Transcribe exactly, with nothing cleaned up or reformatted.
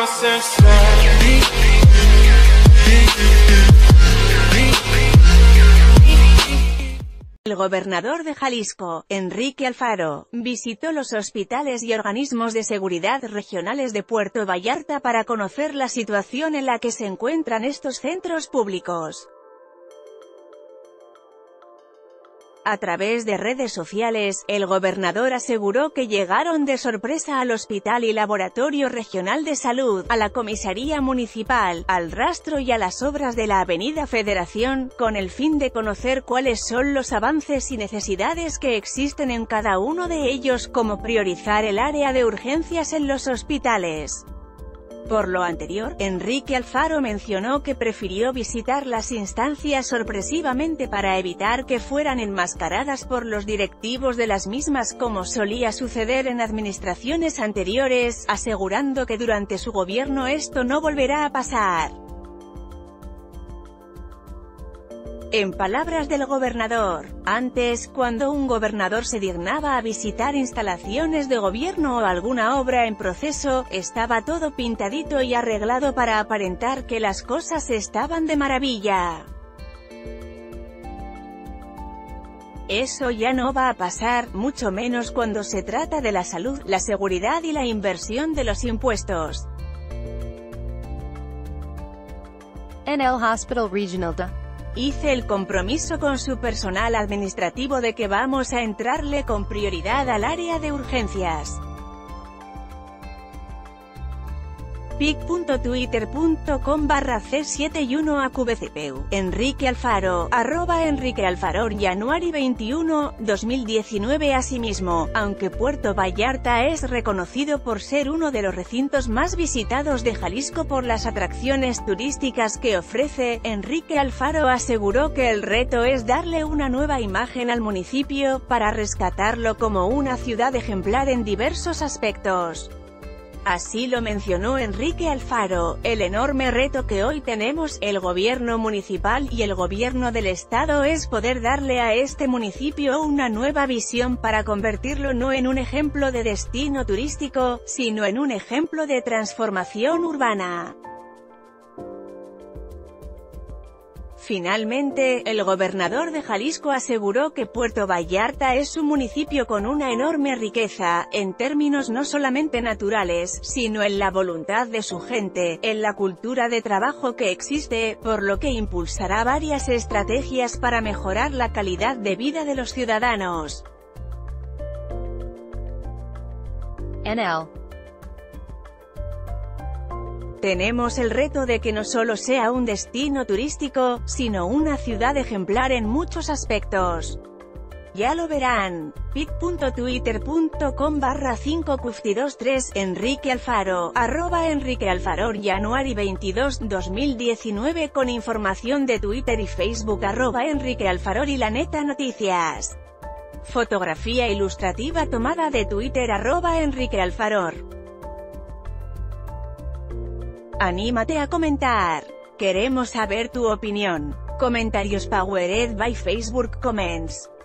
El gobernador de Jalisco, Enrique Alfaro, visitó los hospitales y organismos de seguridad regionales de Puerto Vallarta para conocer la situación en la que se encuentran estos centros públicos. A través de redes sociales, el gobernador aseguró que llegaron de sorpresa al Hospital y Laboratorio Regional de Salud, a la Comisaría Municipal, al Rastro y a las obras de la Avenida Federación, con el fin de conocer cuáles son los avances y necesidades que existen en cada uno de ellos, como priorizar el área de urgencias en los hospitales. Por lo anterior, Enrique Alfaro mencionó que prefirió visitar las instancias sorpresivamente para evitar que fueran enmascaradas por los directivos de las mismas como solía suceder en administraciones anteriores, asegurando que durante su gobierno esto no volverá a pasar. En palabras del gobernador, antes, cuando un gobernador se dignaba a visitar instalaciones de gobierno o alguna obra en proceso, estaba todo pintadito y arreglado para aparentar que las cosas estaban de maravilla. Eso ya no va a pasar, mucho menos cuando se trata de la salud, la seguridad y la inversión de los impuestos. N L Hospital Regional D. Hice el compromiso con su personal administrativo de que vamos a entrarle con prioridad al área de urgencias. pic punto twitter punto com barra c setenta y uno A Q B C P U. Enrique Alfaro, arroba Enrique Alfaro, Januari veintiuno, dos mil diecinueve. Asimismo, aunque Puerto Vallarta es reconocido por ser uno de los recintos más visitados de Jalisco por las atracciones turísticas que ofrece, Enrique Alfaro aseguró que el reto es darle una nueva imagen al municipio, para rescatarlo como una ciudad ejemplar en diversos aspectos. Así lo mencionó Enrique Alfaro: el enorme reto que hoy tenemos, el gobierno municipal y el gobierno del estado, es poder darle a este municipio una nueva visión para convertirlo no en un ejemplo de destino turístico, sino en un ejemplo de transformación urbana. Finalmente, el gobernador de Jalisco aseguró que Puerto Vallarta es un municipio con una enorme riqueza, en términos no solamente naturales, sino en la voluntad de su gente, en la cultura de trabajo que existe, por lo que impulsará varias estrategias para mejorar la calidad de vida de los ciudadanos. N L. Tenemos el reto de que no solo sea un destino turístico, sino una ciudad ejemplar en muchos aspectos. Ya lo verán. pic punto twitter punto com barra cinco Q veintitrés. Enrique Alfaro, arroba Enrique Alfaro, Januari veintidós, dos mil diecinueve. Con información de Twitter y Facebook, arroba Enrique Alfaro y La Neta Noticias. Fotografía ilustrativa tomada de Twitter, arroba Enrique Alfaro. Anímate a comentar. Queremos saber tu opinión. Comentarios powered by Facebook Comments.